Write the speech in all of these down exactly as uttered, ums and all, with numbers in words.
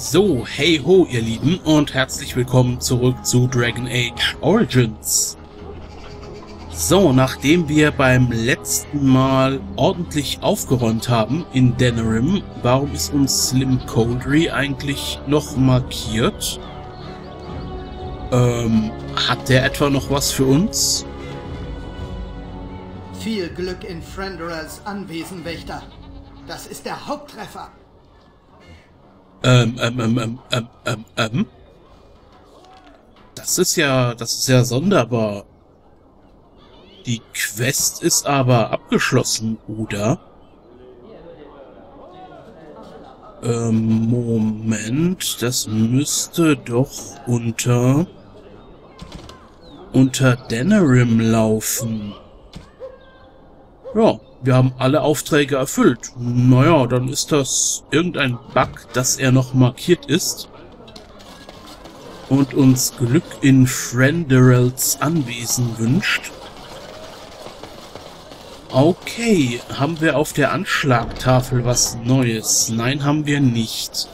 So, hey ho ihr Lieben und herzlich willkommen zurück zu Dragon Age Origins. So, nachdem wir beim letzten Mal ordentlich aufgeräumt haben in Denerim, warum ist uns Slim Coldry eigentlich noch markiert? Ähm, hat der etwa noch was für uns? Viel Glück in Frenderers Anwesen, Wächter. Das ist der Haupttreffer. Ähm, ähm, ähm, ähm, ähm, ähm, ähm. Das ist ja, das ist ja sonderbar. Die Quest ist aber abgeschlossen, oder? Ähm, Moment, das müsste doch unter... unter Denerim laufen. Ja, wir haben alle Aufträge erfüllt. Naja, dann ist das irgendein Bug, dass er noch markiert ist und uns Glück in Frenderals Anwesen wünscht. Okay, haben wir auf der Anschlagtafel was Neues? Nein, haben wir nicht.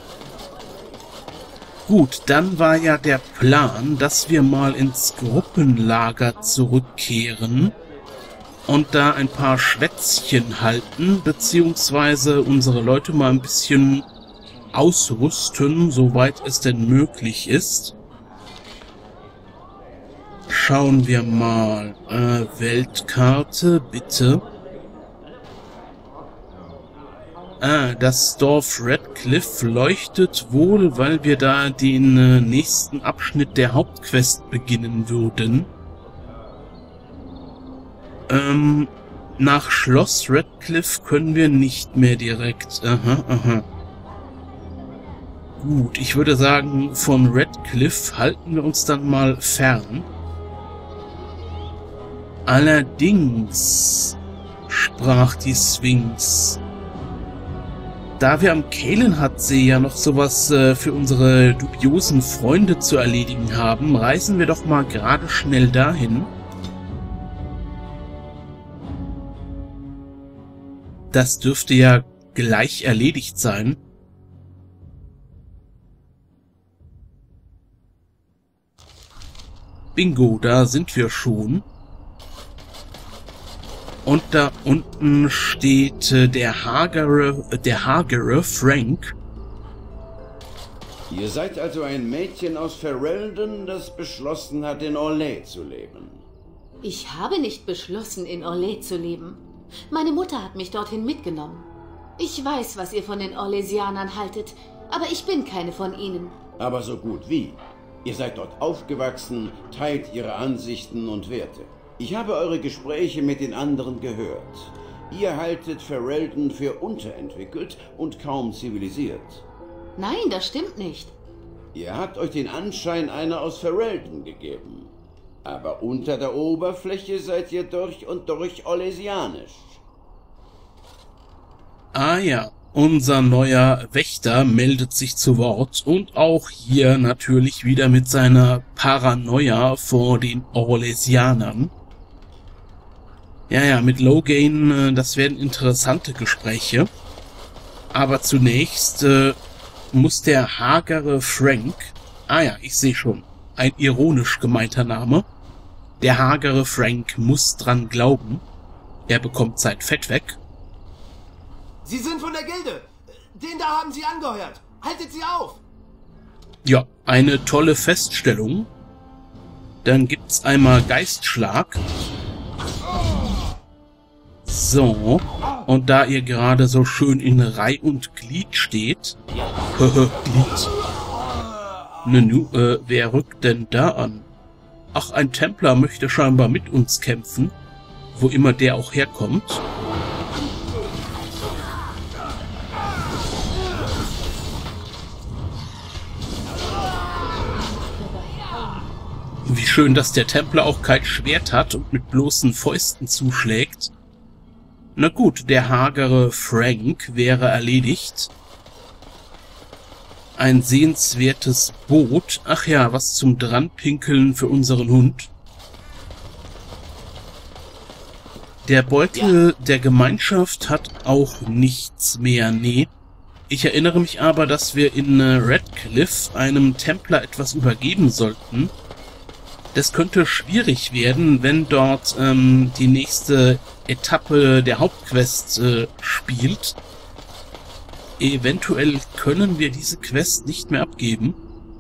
Gut, dann war ja der Plan, dass wir mal ins Gruppenlager zurückkehren und da ein paar Schwätzchen halten, beziehungsweise unsere Leute mal ein bisschen ausrüsten, soweit es denn möglich ist. Schauen wir mal. Äh, Weltkarte, bitte. Ah, das Dorf Redcliffe leuchtet wohl, weil wir da den äh, nächsten Abschnitt der Hauptquest beginnen würden. Ähm, nach Schloss Redcliffe können wir nicht mehr direkt. Aha, aha. Gut, ich würde sagen, von Redcliffe halten wir uns dann mal fern. Allerdings, sprach die Sphinx, da wir am Calenhadsee ja noch sowas äh, für unsere dubiosen Freunde zu erledigen haben, reisen wir doch mal gerade schnell dahin. Das dürfte ja gleich erledigt sein. Bingo, da sind wir schon. Und da unten steht äh, der hagere, äh, der hagere Frank. Ihr seid also ein Mädchen aus Ferelden, das beschlossen hat, in Orlais zu leben. Ich habe nicht beschlossen, in Orlais zu leben. Meine Mutter hat mich dorthin mitgenommen. Ich weiß, was ihr von den Orlaisianern haltet, aber ich bin keine von ihnen. Aber so gut wie. Ihr seid dort aufgewachsen, teilt ihre Ansichten und Werte. Ich habe eure Gespräche mit den anderen gehört. Ihr haltet Ferelden für unterentwickelt und kaum zivilisiert. Nein, das stimmt nicht. Ihr habt euch den Anschein einer aus Ferelden gegeben. Aber unter der Oberfläche seid ihr durch und durch orlaisianisch. Ah ja, unser neuer Wächter meldet sich zu Wort und auch hier natürlich wieder mit seiner Paranoia vor den Orlaisianern. Ja, ja, mit Loghain, das werden interessante Gespräche. Aber zunächst äh, muss der hagere Frank, ah ja, ich sehe schon, ein ironisch gemeinter Name. Der hagere Frank muss dran glauben. Er bekommt sein Fett weg. Sie sind von der Gilde. Den da haben Sie angeheuert. Haltet sie auf. Ja, eine tolle Feststellung. Dann gibt's einmal Geistschlag. So, und da ihr gerade so schön in Reih und Glied steht... Glied. Nanu, äh, wer rückt denn da an? Ach, ein Templer möchte scheinbar mit uns kämpfen, wo immer der auch herkommt. Wie schön, dass der Templer auch kein Schwert hat und mit bloßen Fäusten zuschlägt. Na gut, der hagere Frank wäre erledigt. Ein sehenswertes Boot. Ach ja, was zum Dranpinkeln für unseren Hund. Der Beutel der Gemeinschaft hat auch nichts mehr, nee. Ich erinnere mich aber, dass wir in äh, Redcliffe einem Templer etwas übergeben sollten. Das könnte schwierig werden, wenn dort ähm, die nächste Etappe der Hauptquest äh, spielt. Eventuell können wir diese Quest nicht mehr abgeben.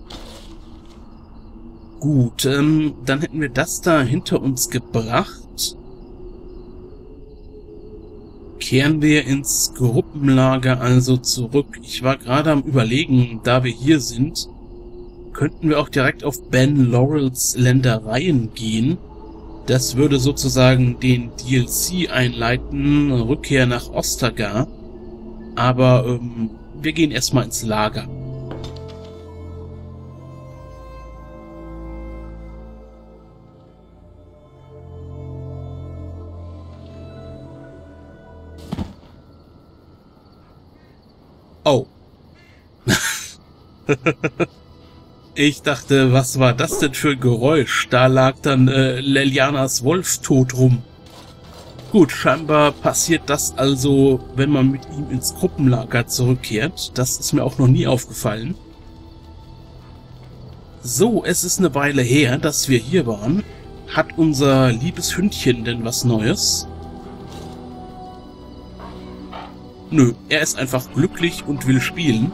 Gut, ähm, dann hätten wir das da hinter uns gebracht. Kehren wir ins Gruppenlager also zurück. Ich war gerade am Überlegen, da wir hier sind, könnten wir auch direkt auf Ben Laurels Ländereien gehen. Das würde sozusagen den D L C einleiten, Rückkehr nach Ostagar. Aber ähm, wir gehen erstmal ins Lager. Oh. Ich dachte, was war das denn für ein Geräusch? Da lag dann äh, Lelianas Wolf tot rum. Gut, scheinbar passiert das also, wenn man mit ihm ins Gruppenlager zurückkehrt. Das ist mir auch noch nie aufgefallen. So, es ist eine Weile her, dass wir hier waren. Hat unser liebes Hündchen denn was Neues? Nö, er ist einfach glücklich und will spielen.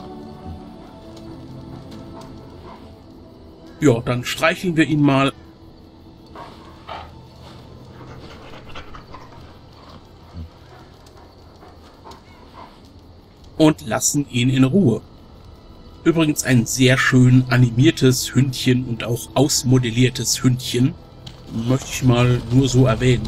Ja, dann streicheln wir ihn mal. Und lassen ihn in Ruhe. Übrigens ein sehr schön animiertes Hündchen und auch ausmodelliertes Hündchen. Möchte ich mal nur so erwähnen.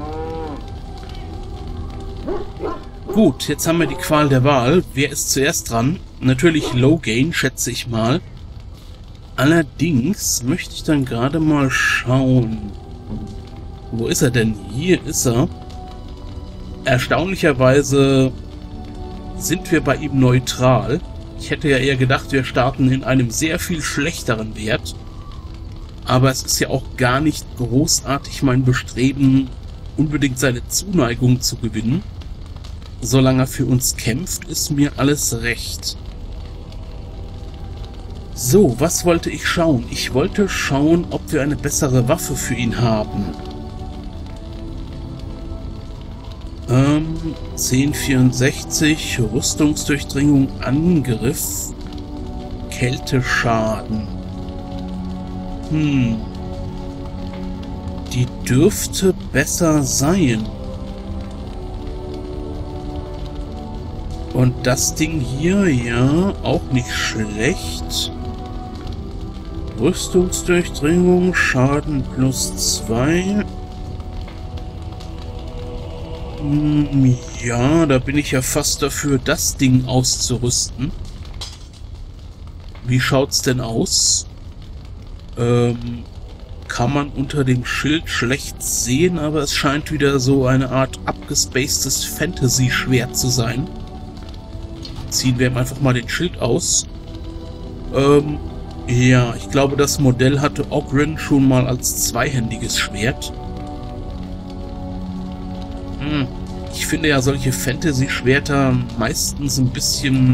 Gut, jetzt haben wir die Qual der Wahl. Wer ist zuerst dran? Natürlich Loghain, schätze ich mal. Allerdings möchte ich dann gerade mal schauen. Wo ist er denn? Hier ist er. Erstaunlicherweise sind wir bei ihm neutral. Ich hätte ja eher gedacht, wir starten in einem sehr viel schlechteren Wert. Aber es ist ja auch gar nicht großartig mein Bestreben, unbedingt seine Zuneigung zu gewinnen. Solange er für uns kämpft, ist mir alles recht. So, was wollte ich schauen? Ich wollte schauen, ob wir eine bessere Waffe für ihn haben. Ähm, zehn vierundsechzig, Rüstungsdurchdringung, Angriff, Kälteschaden. Hm. Die dürfte besser sein. Und das Ding hier, ja, auch nicht schlecht. Rüstungsdurchdringung, Schaden plus zwei. Hm, ja, da bin ich ja fast dafür, das Ding auszurüsten. Wie schaut's denn aus? Ähm, kann man unter dem Schild schlecht sehen, aber es scheint wieder so eine Art abgespacedes Fantasy-Schwert zu sein. Ziehen wir ihm einfach mal den Schild aus. Ähm, ja, ich glaube, das Modell hatte Oghren schon mal als zweihändiges Schwert. Hm, ich finde ja solche Fantasy-Schwerter meistens ein bisschen...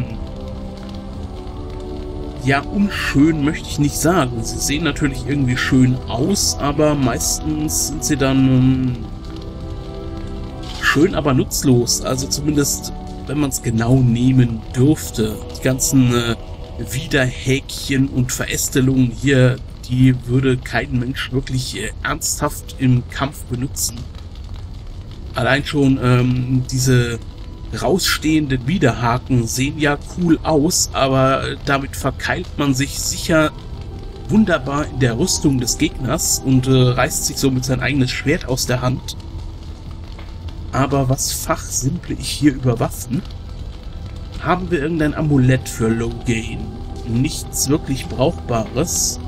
Ja, unschön möchte ich nicht sagen. Sie sehen natürlich irgendwie schön aus, aber meistens sind sie dann... Ähm, schön, aber nutzlos. Also zumindest... wenn man es genau nehmen dürfte. Die ganzen äh, Widerhäkchen und Verästelungen hier, die würde kein Mensch wirklich äh, ernsthaft im Kampf benutzen. Allein schon ähm, diese rausstehenden Widerhaken sehen ja cool aus, aber äh, damit verkeilt man sich sicher wunderbar in der Rüstung des Gegners und äh, reißt sich somit sein eigenes Schwert aus der Hand. Aber was fachsimple ich hier über Waffen? Haben wir irgendein Amulett für Loghain? Nichts wirklich Brauchbares.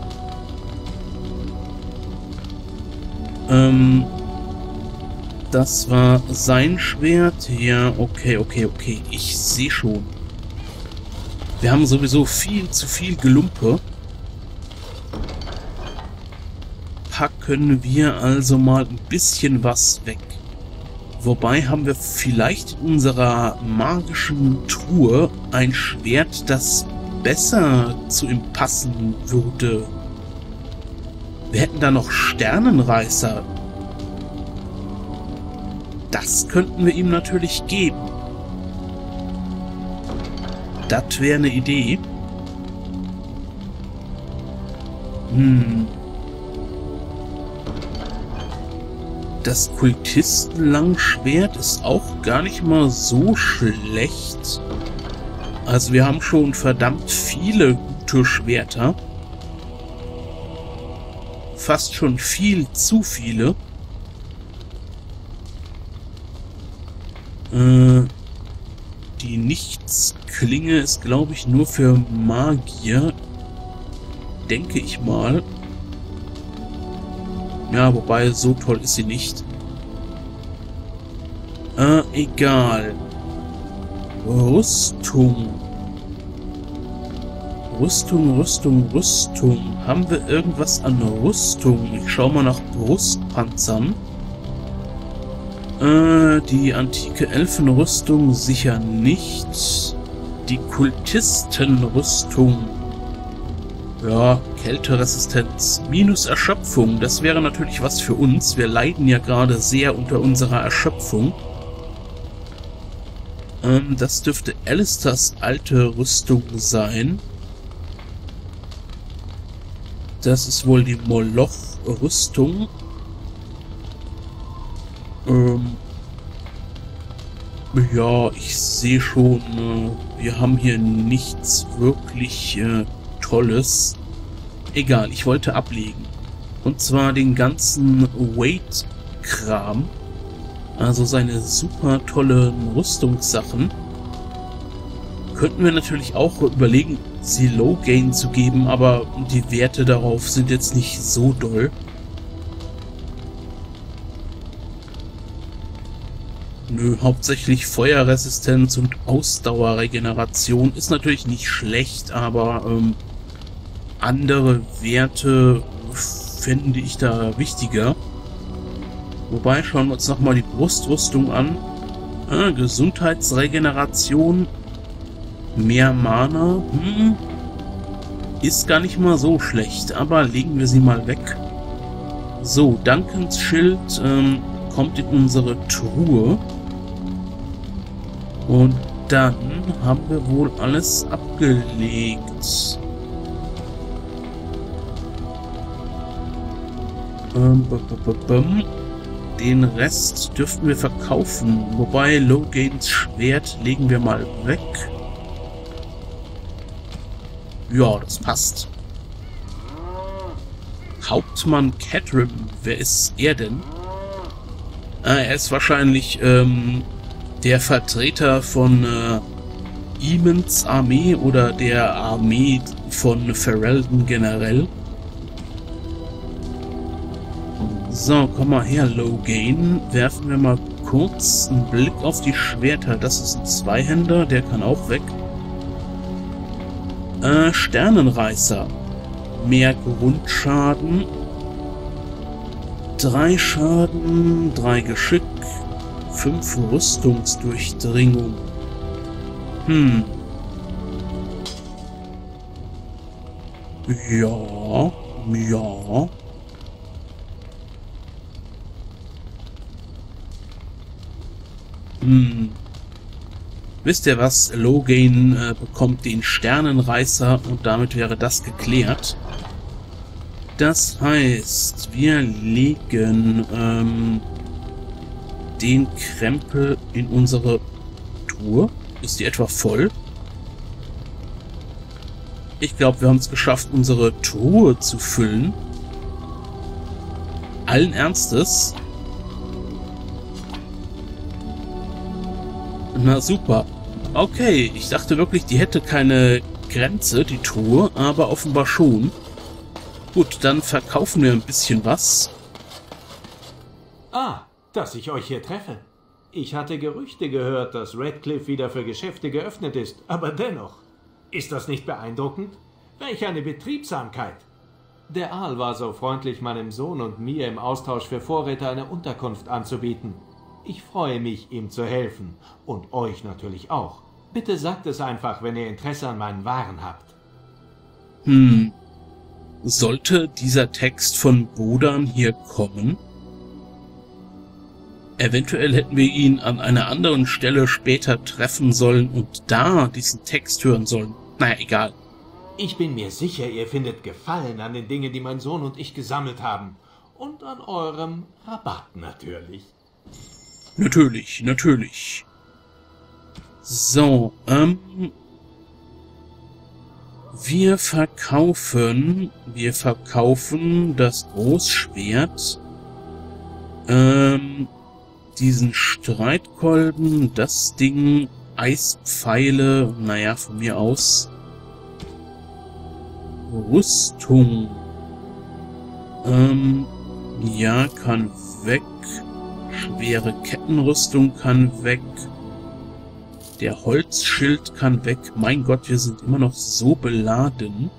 Ähm, das war sein Schwert. Ja, okay, okay, okay. Ich sehe schon. Wir haben sowieso viel zu viel Gelumpe. Packen wir also mal ein bisschen was weg. Wobei haben wir vielleicht in unserer magischen Truhe ein Schwert, das besser zu ihm passen würde. Wir hätten da noch Sternenreißer. Das könnten wir ihm natürlich geben. Das wäre eine Idee. Hm. Das Kultistenlangschwert ist auch gar nicht mal so schlecht. Also wir haben schon verdammt viele gute Schwerter. Fast schon viel zu viele. Äh, die Nichtsklinge ist, glaube ich, nur für Magier. Denke ich mal. Ja, wobei, so toll ist sie nicht. Äh, egal. Rüstung. Rüstung, Rüstung, Rüstung. Haben wir irgendwas an Rüstung? Ich schaue mal nach Brustpanzern. Äh, die antike Elfenrüstung sicher nicht. Die Kultistenrüstung. Ja, Kälteresistenz. Minus Erschöpfung. Das wäre natürlich was für uns. Wir leiden ja gerade sehr unter unserer Erschöpfung. Ähm, das dürfte Alistairs alte Rüstung sein. Das ist wohl die Moloch-Rüstung. Ähm, ja, ich sehe schon, äh, wir haben hier nichts wirklich äh, Tolles. Egal, ich wollte ablegen. Und zwar den ganzen Weight-Kram. Also seine super tollen Rüstungssachen. Könnten wir natürlich auch überlegen, sie Low-Gain zu geben, aber die Werte darauf sind jetzt nicht so doll. Nö, hauptsächlich Feuerresistenz und Ausdauerregeneration ist natürlich nicht schlecht, aber ähm, andere Werte finde ich da wichtiger. Wobei, schauen wir uns nochmal die Brustrüstung an. Ah, Gesundheitsregeneration, mehr Mana, hm, ist gar nicht mal so schlecht, aber legen wir sie mal weg. So, Duncans Schild ähm, kommt in unsere Truhe. Und dann haben wir wohl alles abgelegt. Ähm, b -b -b -b Den Rest dürften wir verkaufen. Wobei Logains Schwert legen wir mal weg. Ja, das passt. Hauptmann Catrim, wer ist er denn? Ah, er ist wahrscheinlich ähm, der Vertreter von äh, Emons Armee oder der Armee von Ferelden generell. So, komm mal her, Logain. Werfen wir mal kurz einen Blick auf die Schwerter. Das ist ein Zweihänder, der kann auch weg. Äh, Sternenreißer. Mehr Grundschaden. Drei Schaden, drei Geschick, fünf Rüstungsdurchdringung. Hm. Ja, ja. Hm. Wisst ihr was? Logain äh, bekommt den Sternenreißer und damit wäre das geklärt. Das heißt, wir legen ähm, den Krempel in unsere Truhe. Ist die etwa voll? Ich glaube, wir haben es geschafft, unsere Truhe zu füllen. Allen Ernstes. Na super. Okay, ich dachte wirklich, die hätte keine Grenze, die Truhe, aber offenbar schon. Gut, dann verkaufen wir ein bisschen was. Ah, dass ich euch hier treffe. Ich hatte Gerüchte gehört, dass Redcliffe wieder für Geschäfte geöffnet ist, aber dennoch. Ist das nicht beeindruckend? Welch eine Betriebsamkeit! Der Aal war so freundlich, meinem Sohn und mir im Austausch für Vorräte eine Unterkunft anzubieten. Ich freue mich, ihm zu helfen. Und euch natürlich auch. Bitte sagt es einfach, wenn ihr Interesse an meinen Waren habt. Hm. Sollte dieser Text von Bodan hier kommen? Eventuell hätten wir ihn an einer anderen Stelle später treffen sollen und da diesen Text hören sollen. Naja, egal. Ich bin mir sicher, ihr findet Gefallen an den Dingen, die mein Sohn und ich gesammelt haben. Und an eurem Rabatt natürlich. Natürlich, natürlich. So, ähm... Wir verkaufen... Wir verkaufen das Großschwert. Ähm... Diesen Streitkolben, das Ding, Eispfeile, naja, von mir aus. Rüstung. Ähm, ja, kann weg. Schwere Kettenrüstung kann weg. Der Holzschild kann weg. Mein Gott, wir sind immer noch so beladen.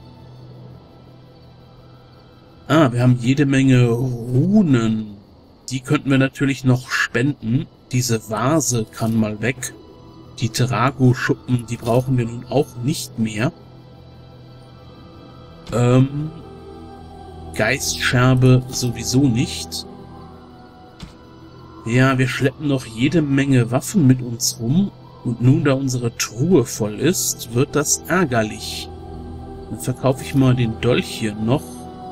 Ah, wir haben jede Menge Runen. Die könnten wir natürlich noch spenden. Diese Vase kann mal weg. Die Trago-Schuppen, die brauchen wir nun auch nicht mehr. Ähm, Geistscherbe sowieso nicht. Ja, wir schleppen noch jede Menge Waffen mit uns rum. Und nun, da unsere Truhe voll ist, wird das ärgerlich. Dann verkaufe ich mal den Dolch hier noch.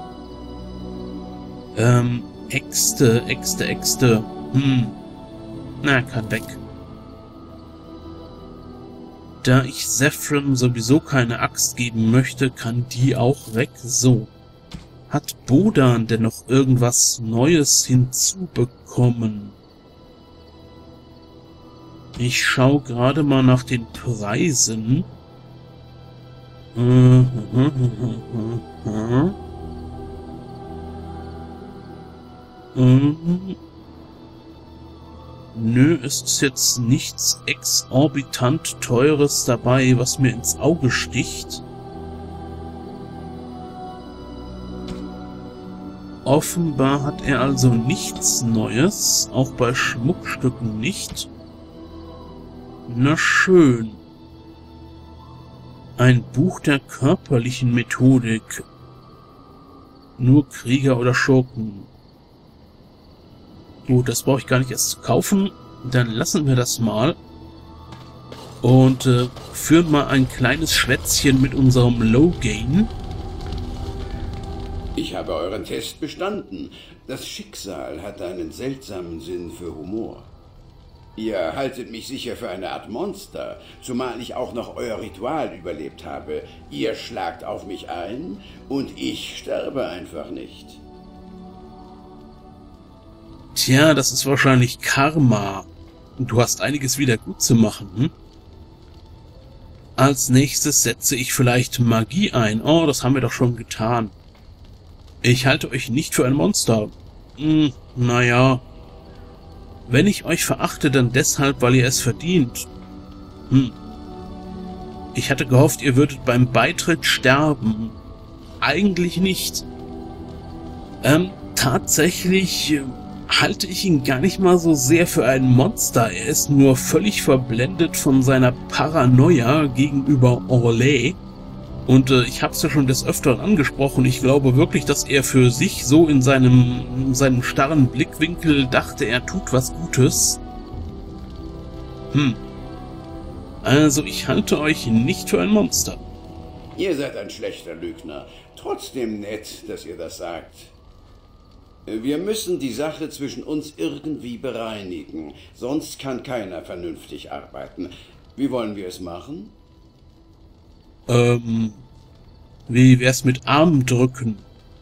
Ähm, Äxte, Äxte, Äxte. Hm. Na, kann weg. Da ich Zephyrin sowieso keine Axt geben möchte, kann die auch weg. So. Hat Bodan denn noch irgendwas Neues hinzubekommen? Ich schaue gerade mal nach den Preisen. Ähm, nö, es ist jetzt nichts exorbitant Teures dabei, was mir ins Auge sticht. Offenbar hat er also nichts Neues, auch bei Schmuckstücken nicht. Na schön. Ein Buch der körperlichen Methodik. Nur Krieger oder Schurken. Gut, das brauche ich gar nicht erst zu kaufen. Dann lassen wir das mal. Und äh, führen mal ein kleines Schwätzchen mit unserem Low-Gain. Ich habe euren Test bestanden. Das Schicksal hat einen seltsamen Sinn für Humor. Ihr haltet mich sicher für eine Art Monster, zumal ich auch noch euer Ritual überlebt habe. Ihr schlagt auf mich ein und ich sterbe einfach nicht. Tja, das ist wahrscheinlich Karma. Du hast einiges wieder gut zu machen, hm? Als nächstes setze ich vielleicht Magie ein. Oh, das haben wir doch schon getan. Ich halte euch nicht für ein Monster. Hm, naja. Wenn ich euch verachte, dann deshalb, weil ihr es verdient. Hm. Ich hatte gehofft, ihr würdet beim Beitritt sterben. Eigentlich nicht. Ähm, tatsächlich äh, halte ich ihn gar nicht mal so sehr für ein Monster. Er ist nur völlig verblendet von seiner Paranoia gegenüber Orlais. Und äh, ich habe es ja schon des Öfteren angesprochen. Ich glaube wirklich, dass er für sich so in seinem, in seinem starren Blickwinkel dachte, er tut was Gutes. Hm. Also ich halte euch nicht für ein Monster. Ihr seid ein schlechter Lügner. Trotzdem nett, dass ihr das sagt. Wir müssen die Sache zwischen uns irgendwie bereinigen. Sonst kann keiner vernünftig arbeiten. Wie wollen wir es machen? Ähm, wie wär's mit Armdrücken?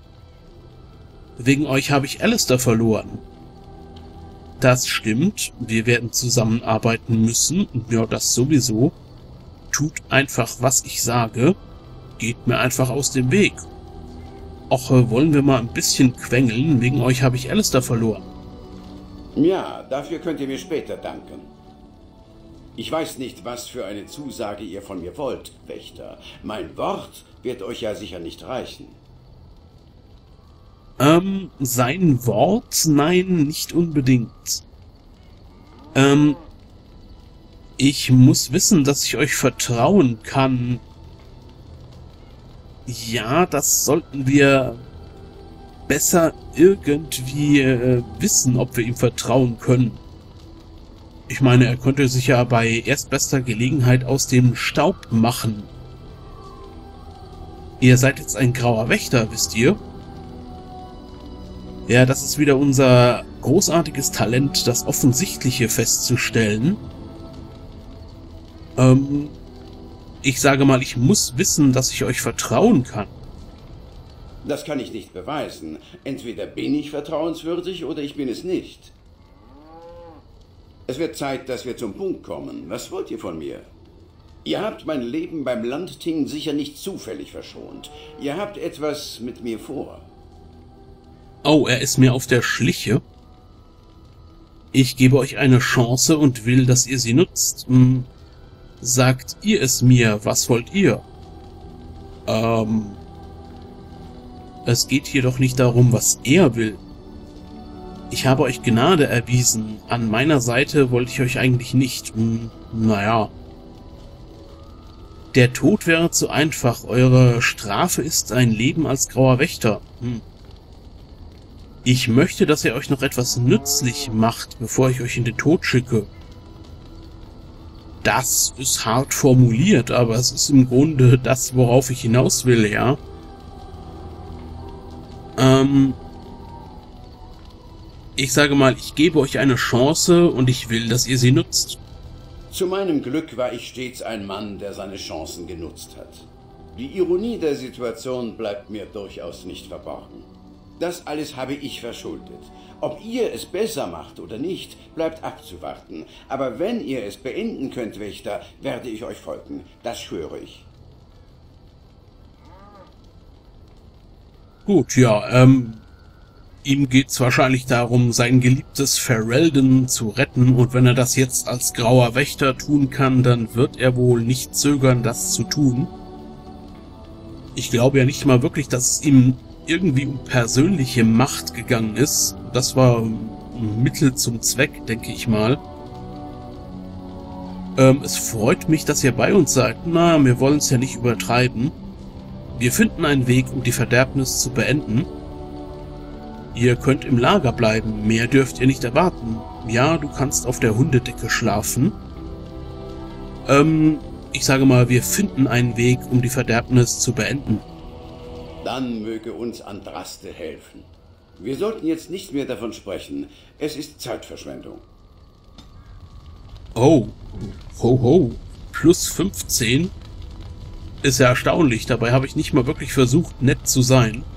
Wegen euch habe ich Alistair verloren. Das stimmt, wir werden zusammenarbeiten müssen, ja, das sowieso. Tut einfach, was ich sage. Geht mir einfach aus dem Weg. Och, wollen wir mal ein bisschen quengeln, wegen euch habe ich Alistair verloren. Ja, dafür könnt ihr mir später danken. Ich weiß nicht, was für eine Zusage ihr von mir wollt, Wächter. Mein Wort wird euch ja sicher nicht reichen. Ähm, sein Wort? Nein, nicht unbedingt. Ähm, ich muss wissen, dass ich euch vertrauen kann. Ja, das sollten wir besser irgendwie äh, wissen, ob wir ihm vertrauen können. Ich meine, er könnte sich ja bei erstbester Gelegenheit aus dem Staub machen. Ihr seid jetzt ein grauer Wächter, wisst ihr? Ja, das ist wieder unser großartiges Talent, das Offensichtliche festzustellen. Ähm, ich sage mal, ich muss wissen, dass ich euch vertrauen kann. Das kann ich nicht beweisen. Entweder bin ich vertrauenswürdig oder ich bin es nicht. Es wird Zeit, dass wir zum Punkt kommen. Was wollt ihr von mir? Ihr habt mein Leben beim Landting sicher nicht zufällig verschont. Ihr habt etwas mit mir vor. Oh, er ist mir auf der Schliche. Ich gebe euch eine Chance und will, dass ihr sie nutzt. Hm, sagt ihr es mir, was wollt ihr? Ähm... Es geht hier doch nicht darum, was er will. Ich habe euch Gnade erwiesen. An meiner Seite wollte ich euch eigentlich nicht. Hm, naja. Der Tod wäre zu einfach. Eure Strafe ist ein Leben als grauer Wächter. Hm. Ich möchte, dass ihr euch noch etwas nützlich macht, bevor ich euch in den Tod schicke. Das ist hart formuliert, aber es ist im Grunde das, worauf ich hinaus will, ja. Ähm, ich sage mal, ich gebe euch eine Chance und ich will, dass ihr sie nutzt. Zu meinem Glück war ich stets ein Mann, der seine Chancen genutzt hat. Die Ironie der Situation bleibt mir durchaus nicht verborgen. Das alles habe ich verschuldet. Ob ihr es besser macht oder nicht, bleibt abzuwarten. Aber wenn ihr es beenden könnt, Wächter, werde ich euch folgen. Das schwöre ich. Gut, ja, ähm, ihm geht's wahrscheinlich darum, sein geliebtes Ferelden zu retten, und wenn er das jetzt als grauer Wächter tun kann, dann wird er wohl nicht zögern, das zu tun. Ich glaube ja nicht mal wirklich, dass es ihm irgendwie um persönliche Macht gegangen ist. Das war ein Mittel zum Zweck, denke ich mal. Ähm, es freut mich, dass ihr bei uns seid. Na, wir wollen es ja nicht übertreiben. Wir finden einen Weg, um die Verderbnis zu beenden. Ihr könnt im Lager bleiben, mehr dürft ihr nicht erwarten. Ja, du kannst auf der Hundedecke schlafen. Ähm, ich sage mal, wir finden einen Weg, um die Verderbnis zu beenden. Dann möge uns Andraste helfen. Wir sollten jetzt nicht mehr davon sprechen. Es ist Zeitverschwendung. Oh, ho ho, plus fünfzehn. Ist ja erstaunlich, dabei habe ich nicht mal wirklich versucht, nett zu sein.